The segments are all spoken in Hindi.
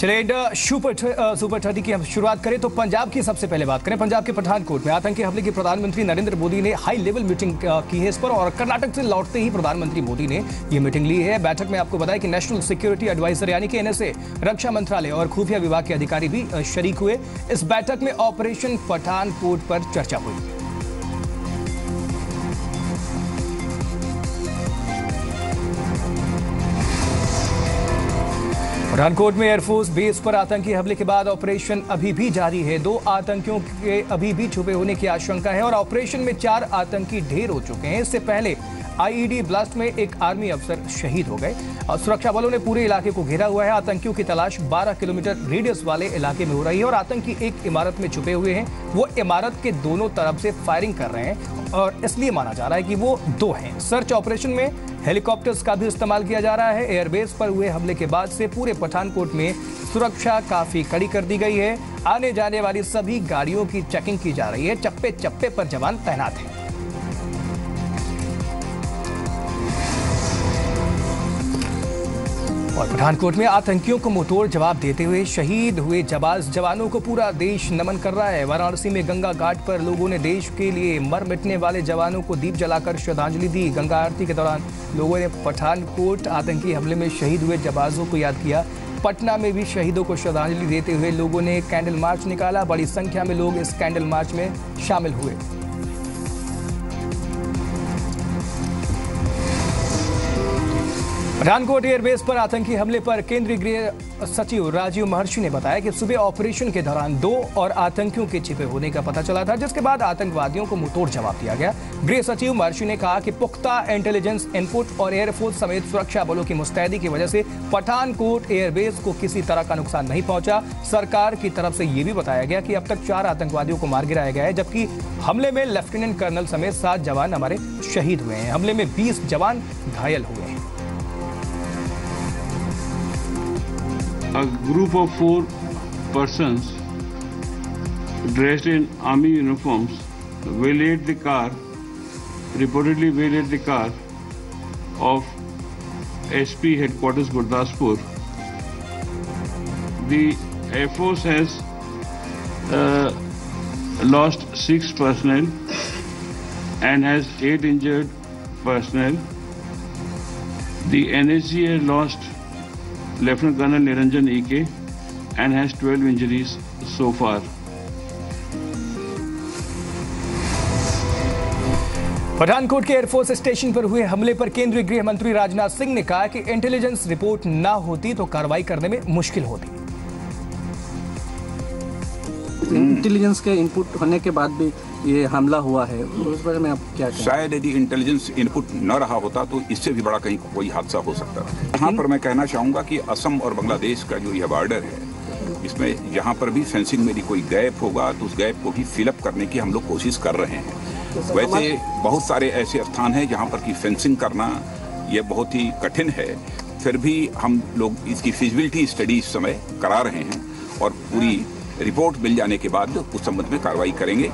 चलिए सुपर 30 की हम शुरुआत करें तो पंजाब की सबसे पहले बात करें। पंजाब के पठानकोट में आतंकी हमले की प्रधानमंत्री नरेंद्र मोदी ने हाई लेवल मीटिंग की है इस पर, और कर्नाटक से लौटते ही प्रधानमंत्री मोदी ने ये मीटिंग ली है। बैठक में आपको बताया कि नेशनल सिक्योरिटी एडवाइजर यानी कि एनएसए, रक्षा मंत्रालय और खुफिया विभाग के अधिकारी भी शरीक हुए। इस बैठक में ऑपरेशन पठानकोट पर चर्चा हुई। पठानकोट में एयरफोर्स बेस पर आतंकी हमले के बाद ऑपरेशन अभी भी जारी है। 2 आतंकियों के अभी भी छुपे होने की आशंका है और ऑपरेशन में 4 आतंकी ढेर हो चुके हैं। इससे पहले आईईडी ब्लास्ट में एक आर्मी अफसर शहीद हो गए और सुरक्षा बलों ने पूरे इलाके को घेरा हुआ है। आतंकियों की तलाश 12 किलोमीटर रेडियस वाले इलाके में हो रही है और आतंकी एक इमारत में छुपे हुए हैं। वो इमारत के दोनों तरफ से फायरिंग कर रहे हैं और इसलिए माना जा रहा है कि वो 2 हैं। सर्च ऑपरेशन में हेलीकॉप्टर्स का भी इस्तेमाल किया जा रहा है। एयरबेस पर हुए हमले के बाद से पूरे पठानकोट में सुरक्षा काफी कड़ी कर दी गई है। आने जाने वाली सभी गाड़ियों की चेकिंग की जा रही है। चप्पे चप्पे पर जवान तैनात हैं। और पठानकोट में आतंकियों को मुंहतोड़ जवाब देते हुए शहीद हुए जवानों को पूरा देश नमन कर रहा है। वाराणसी में गंगा घाट पर लोगों ने देश के लिए मर मिटने वाले जवानों को दीप जलाकर श्रद्धांजलि दी। गंगा आरती के दौरान लोगों ने पठानकोट आतंकी हमले में शहीद हुए जवानों को याद किया। पटना में भी शहीदों को श्रद्धांजलि देते हुए लोगों ने कैंडल मार्च निकाला। बड़ी संख्या में लोग इस कैंडल मार्च में शामिल हुए। पठानकोट एयरबेस पर आतंकी हमले पर केंद्रीय गृह सचिव राजीव महर्षि ने बताया कि सुबह ऑपरेशन के दौरान 2 और आतंकियों के छिपे होने का पता चला था, जिसके बाद आतंकवादियों को मुंहतोड़ जवाब दिया गया। गृह सचिव महर्षि ने कहा कि पुख्ता इंटेलिजेंस इनपुट और एयरफोर्स समेत सुरक्षा बलों की मुस्तैदी की वजह से पठानकोट एयरबेस को किसी तरह का नुकसान नहीं पहुंचा। सरकार की तरफ से यह भी बताया गया कि अब तक 4 आतंकवादियों को मार गिराया गया है, जबकि हमले में लेफ्टिनेंट कर्नल समेत 7 जवान हमारे शहीद हुए हैं। हमले में 20 जवान घायल हुए हैं। A group of 4 persons dressed in army uniforms reportedly waylaid the car of SP headquarters Gurdaspur. The Air Force has lost 6 personnel and has 8 injured personnel. The NSG has lost Lieutenant Colonel Niranjan E.K. and has 12 injuries so far. Pathankot के एयरफोर्स स्टेशन पर हुए हमले पर केंद्रीय गृह मंत्री राजनाथ सिंह ने कहा कि इंटेलिजेंस रिपोर्ट ना होती तो कार्रवाई करने में मुश्किल होती। इंटेलिजेंस के इनपुट होने के बाद भी ये हमला हुआ है, उस बारे में आप क्या कहें? शायद यदि इंटेलिजेंस इनपुट न रहा होता तो इससे भी बड़ा कहीं कोई हादसा हो सकता था। यहाँ पर मैं कहना चाहूँगा कि असम और बांग्लादेश का जो यह बॉर्डर है, इसमें जहाँ पर भी फेंसिंग में कोई गैप होगा तो उस गैप को भी फिलअप करने की हम लोग कोशिश कर रहे हैं। वैसे बहुत सारे ऐसे स्थान हैं जहाँ पर कि फेंसिंग करना ये बहुत ही कठिन है, फिर भी हम लोग इसकी फिजिबिलिटी स्टडी इस समय करा रहे हैं और पूरी रिपोर्ट मिल जाने के बाद उस संबंध में कार्रवाई करेंगे।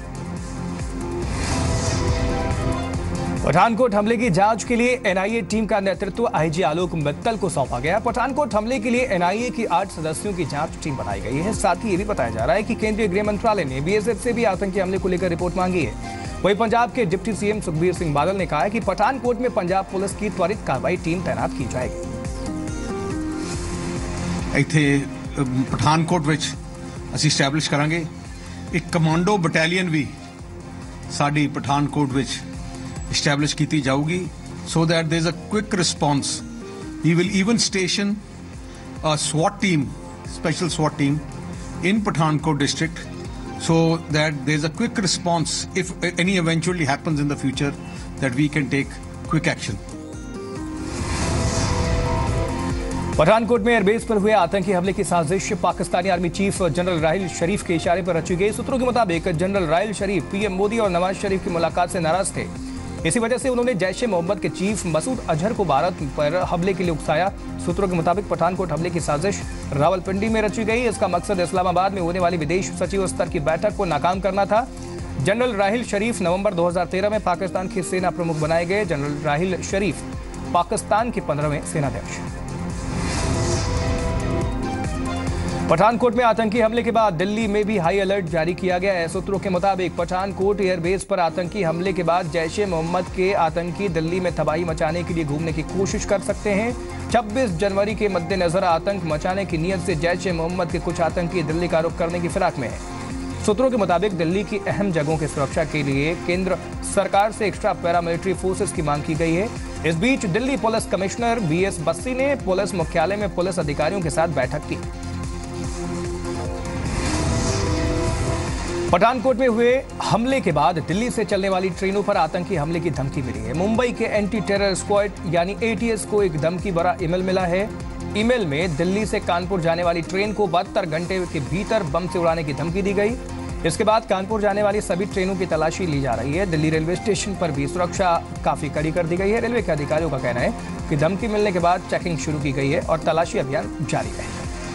पठानकोट हमले की जांच के लिए एनआईए टीम का नेतृत्व आईजी आलोक मित्तल को सौंपा गया। पठानकोट हमले के लिए एनआईए की 8 सदस्यों की जांच टीम बनाई गई है। साथ ही ये भी बताया जा रहा है कि केंद्रीय गृह मंत्रालय ने बीएसएफ से भी आतंकी हमले को लेकर रिपोर्ट मांगी है। वहीं पंजाब के डिप्टी सीएम सुखबीर सिंह बादल ने कहा है कि पठानकोट में पंजाब पुलिस की त्वरित कार्रवाई टीम तैनात की जाएगी। पठानकोट विच ਅਸੀਂ ਸਟੈਬਲਿਸ਼ ਕਰਾਂਗੇ ਇੱਕ ਕਮਾਂਡੋ ਬਟਾਲੀਅਨ ਵੀ ਸਾਡੀ ਪਠਾਨਕੋਟ ਵਿੱਚ established ਕੀਤੀ ਜਾਊਗੀ so that there is a quick response. We will even station a SWAT team, special SWAT team in Pathankot district so that there is a quick response if any eventually happens in the future that we can take quick action. Pathankot में एयरबेस पर हुए आतंकी हमले की साजिश Pakistani army chief general Raheel Sharif के इशारे पर रची गई। सूत्रों के मुताबिक जनरल राहिल शरीफ पीएम मोदी और नवाज शरीफ की मुलाकात से नाराज थे। इसी वजह से उन्होंने जैश ए मोहम्मद के चीफ मसूद अजहर को भारत पर हमले के लिए उकसाया। सूत्रों के मुताबिक पठानकोट हमले की साजिश रावलपिंडी में रची गई। इसका मकसद इस्लामाबाद में होने वाली विदेश सचिव स्तर की बैठक को नाकाम करना था। जनरल राहिल शरीफ नवंबर 2013 में पाकिस्तान के सेना प्रमुख बनाए गए। जनरल राहिल शरीफ पाकिस्तान के 15वें सेनाध्यक्ष। पठानकोट में आतंकी हमले के बाद दिल्ली में भी हाई अलर्ट जारी किया गया है। सूत्रों के मुताबिक पठानकोट एयरबेस पर आतंकी हमले के बाद जैश ए मोहम्मद के आतंकी दिल्ली में तबाही मचाने के लिए घूमने की कोशिश कर सकते हैं। 26 जनवरी के मद्देनजर आतंक मचाने की नीयत से जैश ए मोहम्मद के कुछ आतंकी दिल्ली का रुख करने की फिराक में है। सूत्रों के मुताबिक दिल्ली की अहम जगहों की सुरक्षा के लिए केंद्र सरकार से एक्स्ट्रा पैरामिलिट्री फोर्सेस की मांग की गई है। इस बीच Delhi police commissioner BS Bassi ने पुलिस मुख्यालय में पुलिस अधिकारियों के साथ बैठक की। पठानकोट में हुए हमले के बाद दिल्ली से चलने वाली ट्रेनों पर आतंकी हमले की धमकी मिली है। मुंबई के एंटी टेरर स्क्वाड यानी ATS को एक धमकी भरा ईमेल मिला है। ईमेल में दिल्ली से कानपुर जाने वाली ट्रेन को 72 घंटे के भीतर बम से उड़ाने की धमकी दी गई। इसके बाद कानपुर जाने वाली सभी ट्रेनों की तलाशी ली जा रही है। दिल्ली रेलवे स्टेशन पर भी सुरक्षा काफी कड़ी कर दी गई है। रेलवे के अधिकारियों का कहना है कि धमकी मिलने के बाद चेकिंग शुरू की गई है और तलाशी अभियान जारी है।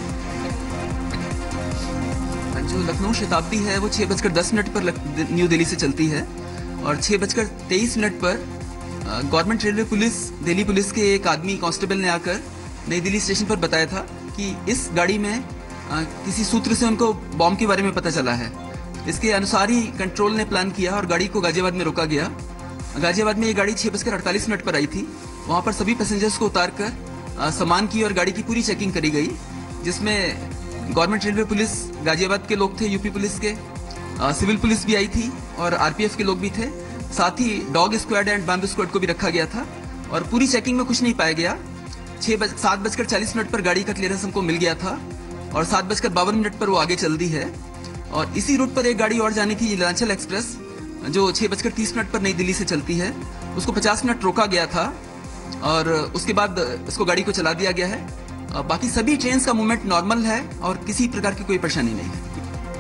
जो लखनऊ शताब्दी है वो 6:10 पर न्यू दिल्ली से चलती है और 6:23 पर government railway police Delhi police के एक आदमी कांस्टेबल ने आकर नई दिल्ली स्टेशन पर बताया था कि इस गाड़ी में किसी सूत्र से उनको बॉम्ब के बारे में पता चला है। इसके अनुसार ही कंट्रोल ने प्लान किया और गाड़ी को गाजियाबाद में रोका गया। गाजियाबाद में ये गाड़ी 6:48 पर आई थी। वहाँ पर सभी पैसेंजर्स को उतार कर सामान की और गाड़ी की पूरी चेकिंग करी गई, जिसमें गवर्नमेंट रेलवे पुलिस गाजियाबाद के लोग थे, यूपी पुलिस के, सिविल पुलिस भी आई थी और RPF के लोग भी थे। साथ ही dog squad and bamboo squad को भी रखा गया था और पूरी चेकिंग में कुछ नहीं पाया गया। 7:40 पर गाड़ी का क्लियरेंस हमको मिल गया था और 7:52 पर वो आगे चल दी है। और इसी रूट पर एक गाड़ी और जानी थी, नीलांचल एक्सप्रेस, जो 6:30 पर नई दिल्ली से चलती है। उसको 50 मिनट रोका गया था और उसके बाद इसको गाड़ी को चला दिया गया है। बाकी सभी ट्रेन का मूवमेंट नॉर्मल है और किसी प्रकार की कोई परेशानी नहीं है।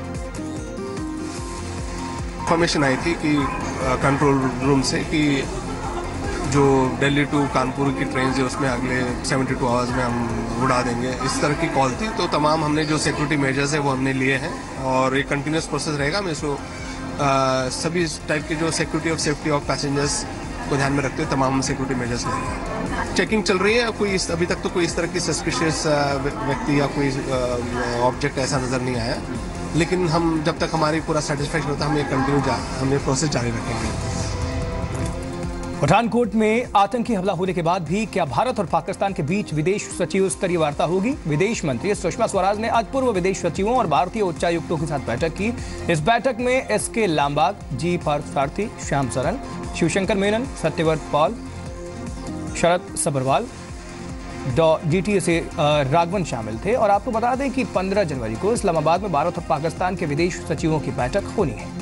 इन्फॉर्मेशन आई थी कि कंट्रोल रूम से कि जो दिल्ली टू कानपुर की ट्रेन है उसमें अगले 72 आवर्स में हम उड़ा देंगे, इस तरह की कॉल थी। तो तमाम हमने जो सिक्योरिटी मेजर्स है वो हमने लिए हैं और एक कंटिन्यूस प्रोसेस रहेगा। हम इसको सभी टाइप के जो सिक्योरिटी और सेफ्टी ऑफ पैसेंजर्स को ध्यान में रखते हुए तमाम सिक्योरिटी मेजर्स लेंगे। चेकिंग चल रही है। कोई अभी तक तो कोई इस तरह की सस्पिशियस व्यक्ति या कोई ऑब्जेक्ट ऐसा नज़र नहीं आया, लेकिन हम जब तक हमारी पूरा सेटिस्फैक्शन होता है हम ये प्रोसेस जारी रखेंगे। पठानकोट में आतंकी हमला होने के बाद भी क्या भारत और पाकिस्तान के बीच विदेश सचिव स्तरीय वार्ता होगी? विदेश मंत्री सुषमा स्वराज ने आज पूर्व विदेश सचिवों और भारतीय उच्चायुक्तों के साथ बैठक की। इस बैठक में SK Lambah, G Parthasarathy, Shyam Saran, Shivshankar Menon, Satyabrata Pal, Sharad Sabharwal, DTA से राघवन शामिल थे। और आपको बता दें कि 15 जनवरी को इस्लामाबाद में भारत और पाकिस्तान के विदेश सचिवों की बैठक होनी है।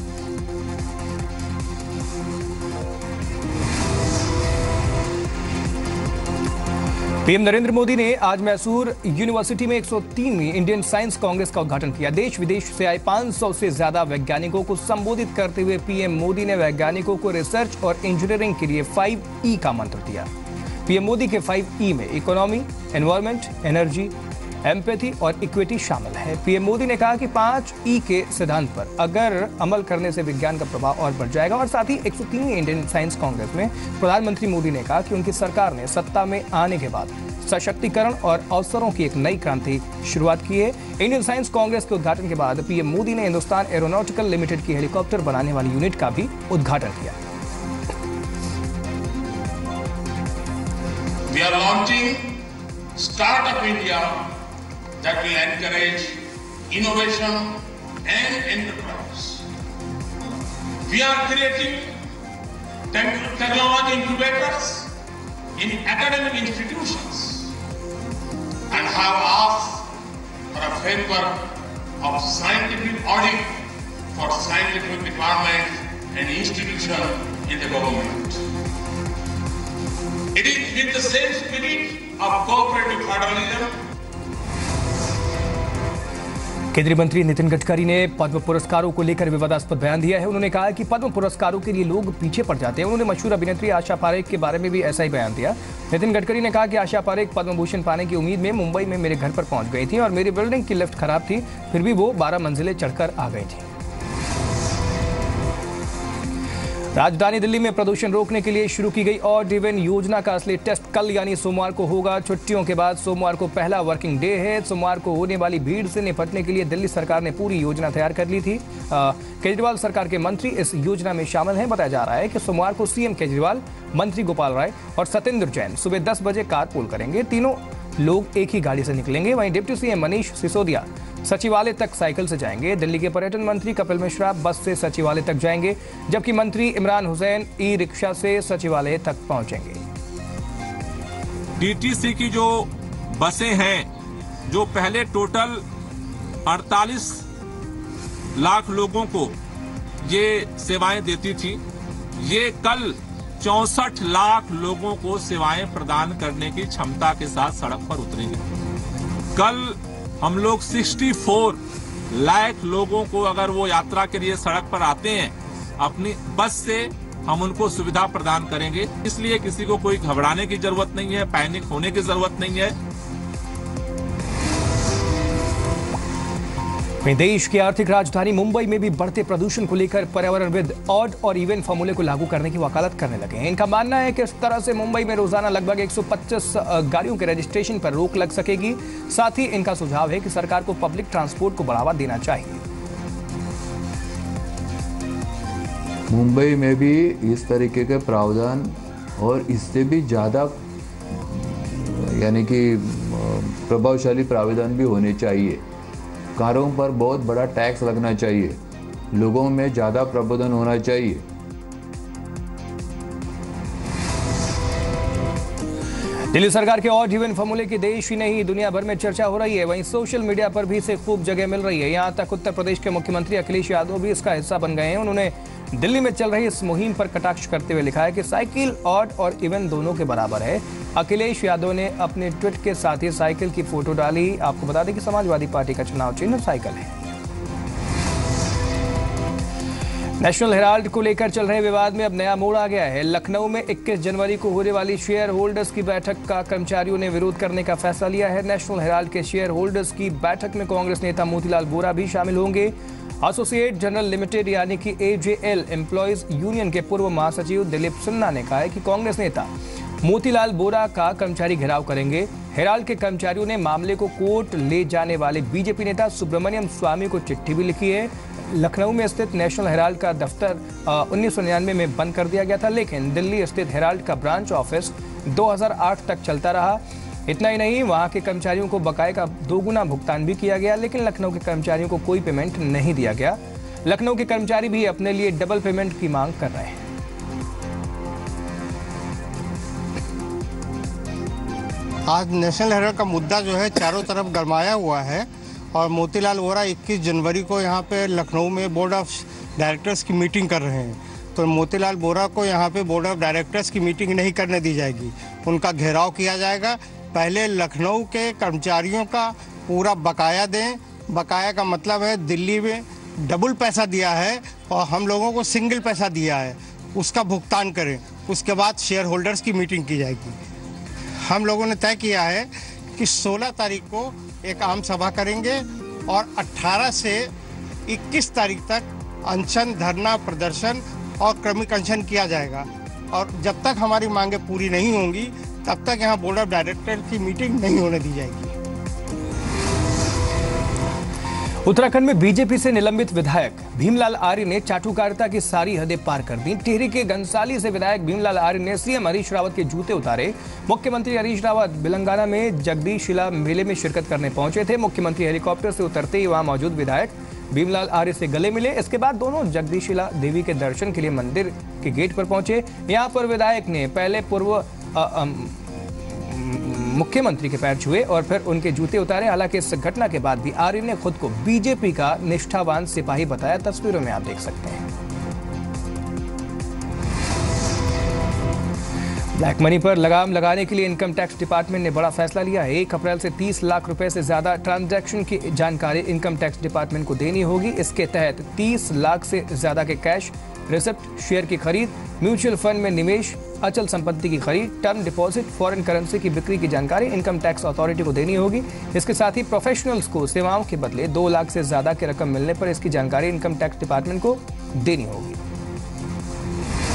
पीएम नरेंद्र मोदी ने आज मैसूर यूनिवर्सिटी में 103वीं इंडियन साइंस कांग्रेस का उद्घाटन किया। देश विदेश से आए 500 से ज्यादा वैज्ञानिकों को संबोधित करते हुए पीएम मोदी ने वैज्ञानिकों को रिसर्च और इंजीनियरिंग के लिए 5E का मंत्र दिया। पीएम मोदी के 5E में इकोनॉमी, एनवायरमेंट, एनर्जी, एम्पैथी और इक्विटी शामिल है। पीएम मोदी ने कहा कि 5E के सिद्धांत पर अगर अमल करने से विज्ञान का प्रभाव और बढ़ जाएगा। और साथ ही 103वीं इंडियन साइंस कांग्रेस में प्रधानमंत्री मोदी ने कहा कि उनकी सरकार ने सत्ता में आने के बाद सशक्तिकरण और अवसरों की एक नई क्रांति शुरुआत की है। इंडियन साइंस कांग्रेस के उद्घाटन के बाद पीएम मोदी ने हिंदुस्तान एरोनॉटिकल लिमिटेड की हेलीकॉप्टर बनाने वाली यूनिट का भी उद्घाटन किया। We are launching Startup India that will encourage innovation and enterprise. We are creating technology incubators in academic institutions and have asked for a framework of scientific audit for scientific departments and institutions in the government. It is with the same spirit of cooperative federalism. केंद्रीय मंत्री नितिन गडकरी ने पद्म पुरस्कारों को लेकर विवादास्पद बयान दिया है। उन्होंने कहा कि पद्म पुरस्कारों के लिए लोग पीछे पड़ जाते हैं। उन्होंने मशहूर अभिनेत्री आशा पारेख के बारे में भी ऐसा ही बयान दिया। नितिन गडकरी ने कहा कि आशा पारेख पद्म भूषण पाने की उम्मीद में मुंबई में मेरे घर पर पहुंच गई थी और मेरी बिल्डिंग की लिफ्ट खराब थी, फिर भी वो 12 मंजिलें चढ़कर आ गई थी। राजधानी दिल्ली में प्रदूषण रोकने के लिए शुरू की गई ऑड इवन योजना का असली टेस्ट कल यानी सोमवार को होगा। छुट्टियों के बाद सोमवार को पहला वर्किंग डे है। सोमवार को होने वाली भीड़ से निपटने के लिए दिल्ली सरकार ने पूरी योजना तैयार कर ली थी। केजरीवाल सरकार के मंत्री इस योजना में शामिल हैं। बताया जा रहा है कि सोमवार को सीएम केजरीवाल, मंत्री गोपाल राय और सत्येंद्र जैन सुबह 10 बजे कारपूल करेंगे। तीनों लोग एक ही गाड़ी से निकलेंगे। वहीं डिप्टी सीएम मनीष सिसोदिया सचिवालय तक साइकिल से जाएंगे। दिल्ली के पर्यटन मंत्री कपिल मिश्रा बस से सचिवालय तक जाएंगे, जबकि मंत्री इमरान हुसैन ई रिक्शा से सचिवालय तक पहुंचेंगे। डीटीसी की जो बसें हैं, जो पहले टोटल 48 लाख लोगों को ये सेवाएं देती थी, ये कल 64 लाख लोगों को सेवाएं प्रदान करने की क्षमता के साथ सड़क पर उतरेंगे। कल हम लोग 64 लाख लोगों को अगर वो यात्रा के लिए सड़क पर आते हैं अपनी बस से, हम उनको सुविधा प्रदान करेंगे। इसलिए किसी को कोई घबराने की जरूरत नहीं है, पैनिक होने की जरूरत नहीं है। देश की आर्थिक राजधानी मुंबई में भी बढ़ते प्रदूषण को लेकर पर्यावरणविद ऑड और इवन फॉर्मूले को लागू करने की वकालत करने लगे हैं। इनका मानना है कि इस तरह से मुंबई में रोजाना लगभग 125 गाड़ियों के रजिस्ट्रेशन पर रोक लग सकेगी। साथ ही इनका सुझाव है कि सरकार को पब्लिक ट्रांसपोर्ट को बढ़ावा देना चाहिए। मुंबई में भी इस तरीके के प्रावधान और इससे भी ज्यादा यानी कि प्रभावशाली प्रावधान भी होने चाहिए। कारों पर बहुत बड़ा टैक्स लगना चाहिए, लोगों में ज्यादा प्रबोधन होना चाहिए। दिल्ली सरकार के ऑड इवन फॉर्मूले की देश ही नहीं दुनिया भर में चर्चा हो रही है। वहीं सोशल मीडिया पर भी इसे खूब जगह मिल रही है। यहां तक उत्तर प्रदेश के मुख्यमंत्री अखिलेश यादव भी इसका हिस्सा बन गए हैं। उन्होंने दिल्ली में चल रही इस मुहिम पर कटाक्ष करते हुए लिखा है कि साइकिल ऑड और इवन दोनों के बराबर है। अखिलेश यादव ने अपने ट्वीट के साथ ही साइकिल की फोटो डाली। आपको बता दें कि समाजवादी पार्टी का चुनाव चिन्ह साइकिल है। नेशनल हेराल्ड को लेकर चल रहे विवाद में अब नया मोड़ आ गया है। लखनऊ में 21 जनवरी को होने वाली शेयर होल्डर्स की बैठक का कर्मचारियों ने विरोध करने का फैसला लिया है। नेशनल हेराल्ड के शेयर होल्डर्स की बैठक में कांग्रेस नेता मोतीलाल वोरा भी शामिल होंगे। एसोसिएट जनरल लिमिटेड यानी कि एजेएल एम्प्लॉयज यूनियन के पूर्व महासचिव दिलीप सिन्हा ने कहा है कि कांग्रेस नेता मोतीलाल वोरा का कर्मचारी घेराव करेंगे। हेराल्ड के कर्मचारियों ने मामले को कोर्ट ले जाने वाले बीजेपी नेता सुब्रमण्यम स्वामी को चिट्ठी भी लिखी है। लखनऊ में स्थित नेशनल हेराल्ड का दफ्तर 1999 में बंद कर दिया गया था, लेकिन दिल्ली स्थित हेराल्ड का ब्रांच ऑफिस 2008 तक चलता रहा। इतना ही नहीं, वहां के कर्मचारियों को बकाये का 2 गुना भुगतान भी किया गया, लेकिन लखनऊ के कर्मचारियों को कोई पेमेंट नहीं दिया गया। लखनऊ के कर्मचारी भी अपने लिए डबल पेमेंट की मांग कर रहे हैं। आज नेशनल हेराल्ड का मुद्दा जो है चारों तरफ गरमाया हुआ है और मोतीलाल वोरा 21 जनवरी को यहाँ पे लखनऊ में बोर्ड ऑफ डायरेक्टर्स की मीटिंग कर रहे हैं। तो मोतीलाल वोरा को यहाँ पे बोर्ड ऑफ डायरेक्टर्स की मीटिंग नहीं करने दी जाएगी, उनका घेराव किया जाएगा। पहले लखनऊ के कर्मचारियों का पूरा बकाया दें। बकाया का मतलब है दिल्ली में डबल पैसा दिया है और हम लोगों को सिंगल पैसा दिया है, उसका भुगतान करें। उसके बाद शेयर होल्डर्स की मीटिंग की जाएगी। हम लोगों ने तय किया है कि 16 तारीख को एक आम सभा करेंगे और 18 से 21 तारीख तक अनशन, धरना, प्रदर्शन और क्रमिक अनशन किया जाएगा। और जब तक हमारी मांगे पूरी नहीं होंगी तब तक यहाँ बोर्ड ऑफ डायरेक्टर की मीटिंग नहीं होने दी जाएगी। उत्तराखंड में बीजेपी से निलंबित विधायक भीमलाल आर्य ने चाटुकारिता की सारी हदें पार कर दी। टिहरी के घनसाली से विधायक भीमलाल आर्य ने सीएम हरीश रावत के जूते उतारे। मुख्यमंत्री हरीश रावत बिलंगाना में जगदीशिला मेले में शिरकत करने पहुंचे थे। मुख्यमंत्री हेलीकॉप्टर से उतरते ही वहां मौजूद विधायक भीमलाल आर्य से गले मिले। इसके बाद दोनों जगदीशिला देवी के दर्शन के लिए मंदिर के गेट पर पहुंचे। यहां पर विधायक ने पहले पूर्व मुख्यमंत्री के पैर छुए और फिर उनके जूते उतारे। हालांकि इस घटना के बाद भी आर्य ने खुद को बीजेपी का निष्ठावान सिपाही बताया। तस्वीरों में आप देख सकते हैं। ब्लैक मनी पर लगाम लगाने के लिए इनकम टैक्स डिपार्टमेंट ने बड़ा फैसला लिया है। 1 अप्रैल से 30 लाख रुपए से ज्यादा ट्रांजैक्शन की जानकारी इनकम टैक्स डिपार्टमेंट को देनी होगी। इसके तहत 30 लाख से ज्यादा के कैश, रिसिप्ट, शेयर की खरीद, म्यूचुअल फंड में निवेश, अचल संपत्ति की खरीद, टर्म डिपॉजिट, फॉरेन करेंसी की बिक्री की जानकारी इनकम टैक्स अथॉरिटी को देनी होगी। इसके साथ ही प्रोफेशनल्स को सेवाओं के बदले 2 लाख से ज्यादा की रकम मिलने पर इसकी जानकारी इनकम टैक्स डिपार्टमेंट को देनी होगी।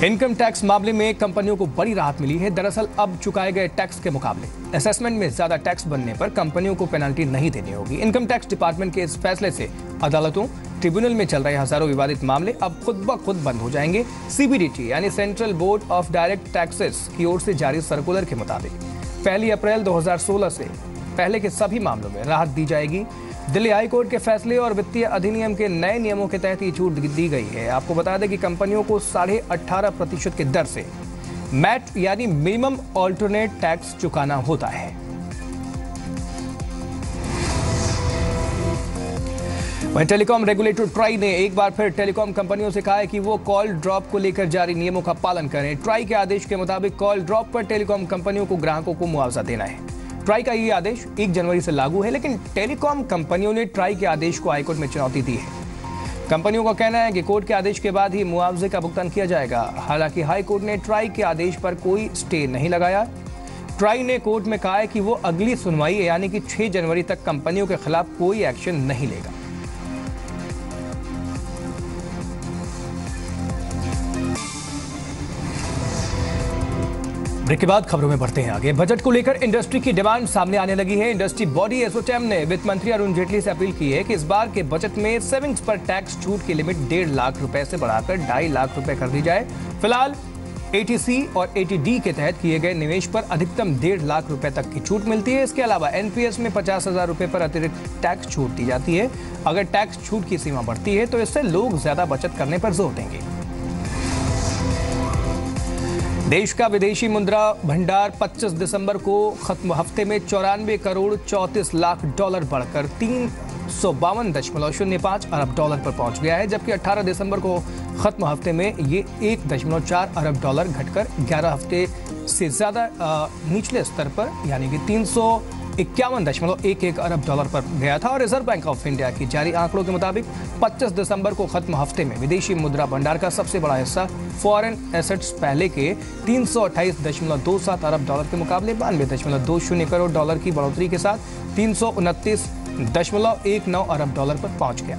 इनकम टैक्स मामले में कंपनियों को बड़ी राहत मिली है। दरअसल अब चुकाए गए टैक्स के मुकाबले असेसमेंट में ज्यादा टैक्स बनने पर कंपनियों को पेनल्टी नहीं देनी होगी। इनकम टैक्स डिपार्टमेंट के इस फैसले से अदालतों, ट्रिब्यूनल में चल रहे हजारों विवादित मामले अब खुद ब खुद बंद हो जाएंगे। सीबीडीटी यानी central board of direct taxes की ओर से जारी सर्कुलर के मुताबिक 1 अप्रैल 2016 से पहले के सभी मामलों में राहत दी जाएगी। दिल्ली हाई कोर्ट के फैसले और वित्तीय अधिनियम के नए नियमों के तहत ये छूट दी गई है। आपको बता दें कि कंपनियों को 18.5% की दर से मैट यानी मिनिमम ऑल्टरनेट टैक्स चुकाना होता है। वहीं टेलीकॉम रेगुलेटर ट्राई ने एक बार फिर टेलीकॉम कंपनियों से कहा है कि वो कॉल ड्रॉप को लेकर जारी नियमों का पालन करें। ट्राई के आदेश के मुताबिक कॉल ड्रॉप पर टेलीकॉम कंपनियों को ग्राहकों को मुआवजा देना है। ट्राई का ये आदेश 1 जनवरी से लागू है, लेकिन टेलीकॉम कंपनियों ने ट्राई के आदेश को हाईकोर्ट में चुनौती दी है। कंपनियों का कहना है कि कोर्ट के आदेश के बाद ही मुआवजे का भुगतान किया जाएगा। हालांकि हाईकोर्ट ने ट्राई के आदेश पर कोई स्टे नहीं लगाया। ट्राई ने कोर्ट में कहा है कि वो अगली सुनवाई यानी कि 6 जनवरी तक कंपनियों के खिलाफ कोई एक्शन नहीं लेगा। ब्रेक के बाद खबरों में बढ़ते हैं आगे। बजट को लेकर इंडस्ट्री की डिमांड सामने आने लगी है। इंडस्ट्री बॉडी एसोचैम ने वित्त मंत्री अरुण जेटली से अपील की है कि इस बार के बजट में सेविंग्स पर टैक्स छूट की लिमिट 1.5 लाख रुपए से बढ़ाकर 2.5 लाख रुपए कर दी जाए। फिलहाल एटीसी और एटीडी के तहत किए गए निवेश पर अधिकतम 1.5 लाख रुपए तक की छूट मिलती है। इसके अलावा एनपीएस में 50,000 रुपए पर अतिरिक्त टैक्स छूट दी जाती है। अगर टैक्स छूट की सीमा बढ़ती है तो इससे लोग ज्यादा बचत करने पर जोर देंगे। देश का विदेशी मुद्रा भंडार 25 दिसंबर को खत्म हफ्ते में 94 करोड़ 34 लाख डॉलर बढ़कर 352.05 अरब डॉलर पर पहुंच गया है, जबकि 18 दिसंबर को खत्म हफ्ते में ये 1.4 अरब डॉलर घटकर 11 हफ्ते से ज्यादा निचले स्तर पर यानी कि 351.11 अरब डॉलर पर गया था। और रिजर्व बैंक ऑफ इंडिया की जारी आंकड़ों के मुताबिक 25 दिसंबर को खत्म हफ्ते में विदेशी मुद्रा भंडार का सबसे बड़ा हिस्सा फॉरेन एसेट्स पहले के 328.27 अरब डॉलर के मुकाबले 92.20 करोड़ डॉलर की बढ़ोतरी के साथ 329.19 अरब डॉलर पर पहुंच गया।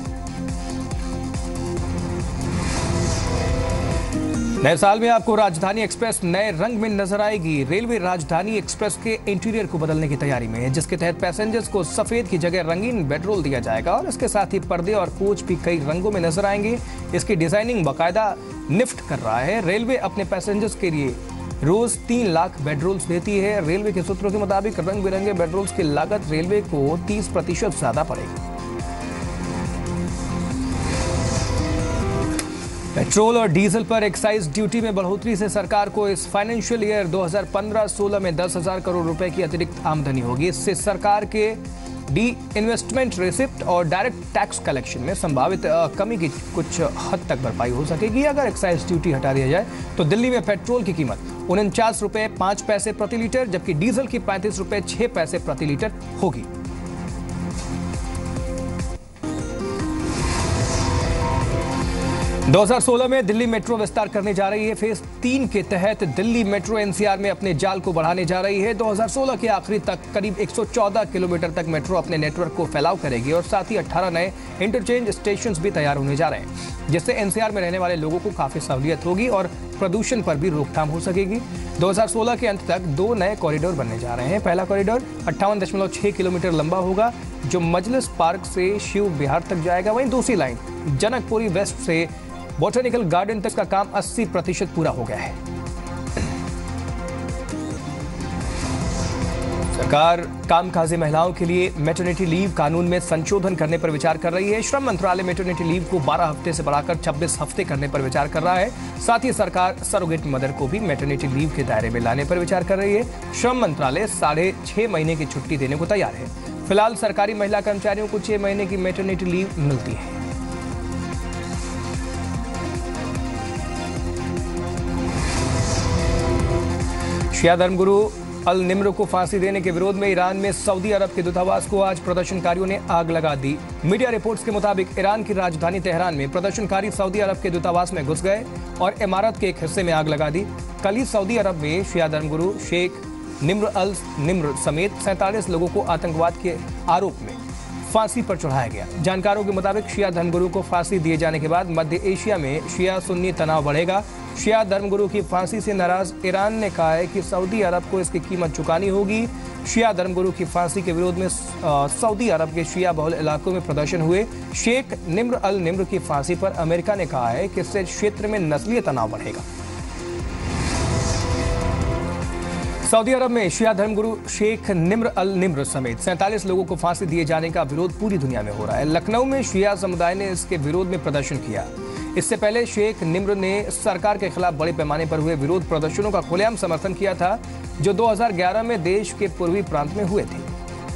नए साल में आपको राजधानी एक्सप्रेस नए रंग में नजर आएगी। रेलवे राजधानी एक्सप्रेस के इंटीरियर को बदलने की तैयारी में है, जिसके तहत पैसेंजर्स को सफेद की जगह रंगीन बेडरोल दिया जाएगा और इसके साथ ही पर्दे और कोच भी कई रंगों में नजर आएंगे। इसकी डिजाइनिंग बाकायदा निफ्ट कर रहा है। रेलवे अपने पैसेंजर्स के लिए रोज 3 लाख बेडरोल्स देती है। रेलवे के सूत्रों के मुताबिक रंग बिरंगे बेडरोल्स की लागत रेलवे को 30% ज्यादा पड़ेगी। पेट्रोल और डीजल पर एक्साइज ड्यूटी में बढ़ोतरी से सरकार को इस फाइनेंशियल ईयर 2015-16 में 10,000 करोड़ रुपए की अतिरिक्त आमदनी होगी। इससे सरकार के डी इन्वेस्टमेंट रिसिप्ट और डायरेक्ट टैक्स कलेक्शन में संभावित कमी की कुछ हद तक भरपाई हो सकेगी। अगर एक्साइज ड्यूटी हटा दिया जाए तो दिल्ली में पेट्रोल की कीमत 49 रुपए 5 पैसे प्रति लीटर, जबकि डीजल की 35 रुपए 6 पैसे प्रति लीटर होगी। – 2016 में दिल्ली मेट्रो विस्तार करने जा रही है। फेज 3 के तहत दिल्ली मेट्रो एनसीआर में अपने जाल को बढ़ाने जा रही है। 2016 के आखिरी तक करीब 114 किलोमीटर तक मेट्रो अपने नेटवर्क को फैलाव करेगी और साथ ही 18 नए इंटरचेंज स्टेशंस भी तैयार होने जा रहे हैं, जिससे एनसीआर में रहने वाले लोगों को काफी सहूलियत होगी और प्रदूषण पर भी रोकथाम हो सकेगी। 2016 के अंत तक 2 नए कॉरिडोर बनने जा रहे हैं। पहला कॉरिडोर 58.6 किलोमीटर लंबा होगा, जो मजलिस पार्क से शिव विहार तक जाएगा। वहीं दूसरी लाइन जनकपुरी वेस्ट से बॉटनिकल गार्डन तक का काम 80% पूरा हो गया है। सरकार कामकाजी महिलाओं के लिए मैटरनिटी लीव कानून में संशोधन करने पर विचार कर रही है। श्रम मंत्रालय मैटरनिटी लीव को 12 हफ्ते से बढ़ाकर 26 हफ्ते करने पर विचार कर रहा है। साथ ही सरकार सरोगेट मदर को भी मैटरनिटी लीव के दायरे में लाने पर विचार कर रही है। श्रम मंत्रालय 6.5 महीने की छुट्टी देने को तैयार है। फिलहाल सरकारी महिला कर्मचारियों को 6 महीने की मैटरनिटी लीव मिलती है। शिया धर्मगुरु अल निम्र को फांसी देने के विरोध में ईरान में सऊदी अरब के दूतावास को आज प्रदर्शनकारियों ने आग लगा दी। मीडिया रिपोर्ट्स के मुताबिक ईरान की राजधानी तेहरान में प्रदर्शनकारी सऊदी अरब के दूतावास में घुस गए और इमारत के एक हिस्से में आग लगा दी। कल ही सऊदी अरब में शिया धर्मगुरु शेख निम्र अल निम्र समेत 47 लोगों को आतंकवाद के आरोप में फांसी पर चढ़ाया गया। जानकारों के मुताबिक शिया धर्मगुरु को फांसी दिए जाने के बाद मध्य एशिया में शिया सुन्नी तनाव बढ़ेगा। शिया धर्मगुरु की फांसी से नाराज ईरान ने कहा है कि सऊदी अरब को इसकी कीमत चुकानी होगी। शिया धर्मगुरु की फांसी के विरोध में सऊदी अरब के शिया बहुल इलाकों में प्रदर्शन हुए। शेख निम्र अल निम्र की फांसी पर अमेरिका ने कहा है कि इससे क्षेत्र में नस्लीय तनाव बढ़ेगा। सऊदी अरब में शिया धर्मगुरु शेख निम्र अल निम्र समेत 47 लोगों को फांसी दिए जाने का विरोध पूरी दुनिया में हो रहा है। लखनऊ में शिया समुदाय ने इसके विरोध में प्रदर्शन किया। इससे पहले शेख निम्र ने सरकार के खिलाफ बड़े पैमाने पर हुए विरोध प्रदर्शनों का खुलेआम समर्थन किया था, जो 2011 में देश के पूर्वी प्रांत में हुए थे।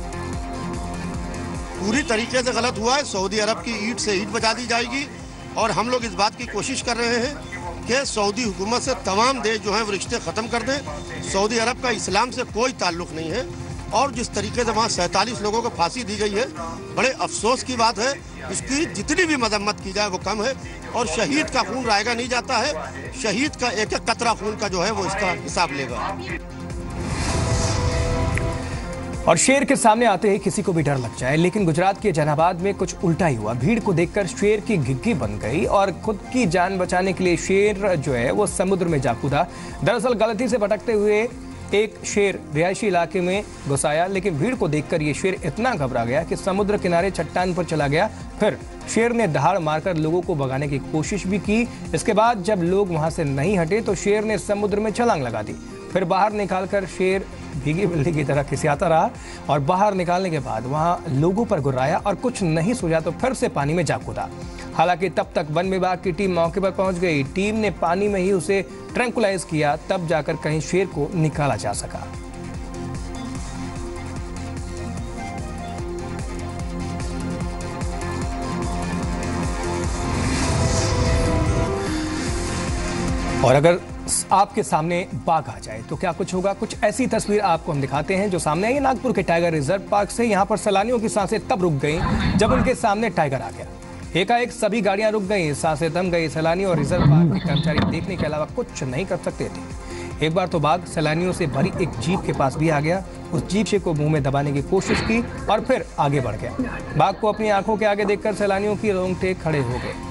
पूरी तरीके से गलत हुआ है। सऊदी अरब की ईंट से ईंट बजा दी जाएगी और हम लोग इस बात की कोशिश कर रहे हैं कि सऊदी हुकूमत से तमाम देश जो हैं वो रिश्ते ख़त्म कर दें। सऊदी अरब का इस्लाम से कोई ताल्लुक़ नहीं है और जिस तरीके से वहाँ 47 लोगों को फांसी दी गई है, बड़े अफसोस की बात है। इसकी जितनी भी मजम्मत की जाए वो कम है और शहीद का खून रायगा नहीं जाता है। शहीद का एक एक कतरा खून का जो है वो इसका हिसाब लेगा। और शेर के सामने आते ही किसी को भी डर लग जाए, लेकिन गुजरात के जहानाबाद में कुछ उल्टा ही हुआ। भीड़ को देखकर शेर की घिघी बन गई और खुद की जान बचाने के लिए शेर जो है वो समुद्र में जा कूदा। दरअसल गलती से भटकते हुए एक शेर रिहायशी इलाके में घुस आया, लेकिन भीड़ को देखकर ये शेर इतना घबरा गया कि समुद्र किनारे चट्टान पर चला गया। फिर शेर ने दहाड़ मारकर लोगों को भगाने की कोशिश भी की। इसके बाद जब लोग वहां से नहीं हटे तो शेर ने समुद्र में छलांग लगा दी। फिर बाहर निकालकर शेर भीगी बिल्ली की तरह खिसियाता रहा और बाहर निकालने के बाद वहां लोगों पर गुर्राया और कुछ नहीं सूझा तो फिर से पानी में जा कूदा। हालांकि तब तक वन विभाग की टीम मौके पर पहुंच गई। टीम ने पानी में ही उसे ट्रैंकुलाइज किया, तब जाकर कहीं शेर को निकाला जा सका। और अगर आपके सामने बाघ आ जाए तो क्या कुछ होगा, कुछ ऐसी तस्वीर आपको हम दिखाते हैं जो सामने आई नागपुर के टाइगर रिजर्व पार्क से। यहाँ पर सैलानियों की सांसें तब रुक गईं जब उनके सामने टाइगर आ गया। एकाएक सभी गाड़ियां रुक गईं, सांसें थम गई। सैलानी और रिजर्व पार्क के कर्मचारी देखने के अलावा कुछ नहीं कर सकते थे। एक बार तो बाघ सैलानियों से भरी एक जीप के पास भी आ गया। उस जीप से को मुंह में दबाने की कोशिश की और फिर आगे बढ़ गया। बाघ को अपनी आंखों के आगे देखकर सैलानियों की रोंगटे खड़े हो गए।